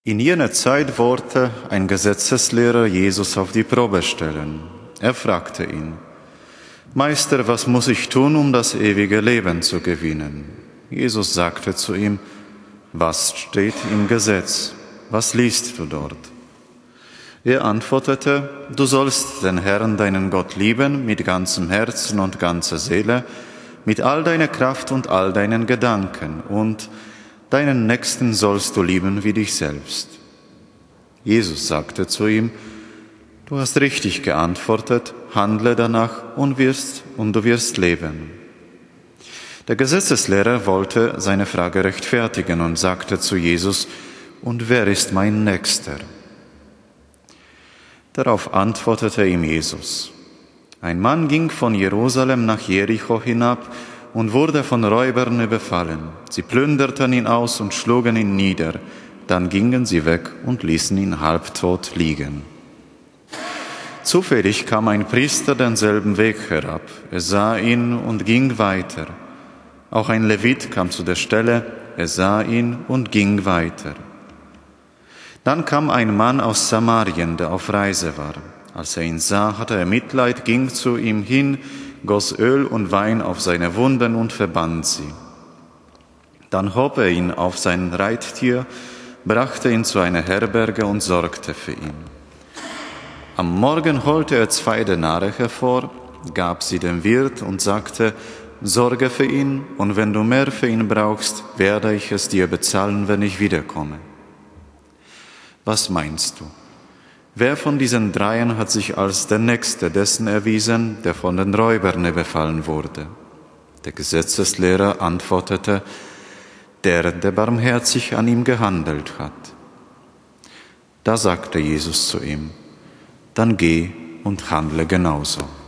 In jener Zeit wollte ein Gesetzeslehrer Jesus auf die Probe stellen. Er fragte ihn: Meister, was muss ich tun, um das ewige Leben zu gewinnen? Jesus sagte zu ihm: Was steht im Gesetz? Was liest du dort? Er antwortete: Du sollst den Herrn, deinen Gott, lieben mit ganzem Herzen und ganzer Seele, mit all deiner Kraft und all deinen Gedanken, und deinen Nächsten sollst du lieben wie dich selbst. Jesus sagte zu ihm: Du hast richtig geantwortet, handle danach und du wirst leben. Der Gesetzeslehrer wollte seine Frage rechtfertigen und sagte zu Jesus: Und wer ist mein Nächster? Darauf antwortete ihm Jesus: Ein Mann ging von Jerusalem nach Jericho hinab und wurde von Räubern überfallen. Sie plünderten ihn aus und schlugen ihn nieder. Dann gingen sie weg und ließen ihn halbtot liegen. Zufällig kam ein Priester denselben Weg herab. Er sah ihn und ging weiter. Auch ein Levit kam zu der Stelle. Er sah ihn und ging weiter. Dann kam ein Mann aus Samarien, der auf Reise war. Als er ihn sah, hatte er Mitleid, ging zu ihm hin, goss Öl und Wein auf seine Wunden und verband sie. Dann hob er ihn auf sein Reittier, brachte ihn zu einer Herberge und sorgte für ihn. Am Morgen holte er 2 Denare hervor, gab sie dem Wirt und sagte: Sorge für ihn, und wenn du mehr für ihn brauchst, werde ich es dir bezahlen, wenn ich wiederkomme. Was meinst du? Wer von diesen 3 hat sich als der Nächste dessen erwiesen, der von den Räubern überfallen wurde? Der Gesetzeslehrer antwortete: Der barmherzig an ihm gehandelt hat. Da sagte Jesus zu ihm: Dann geh und handle genauso.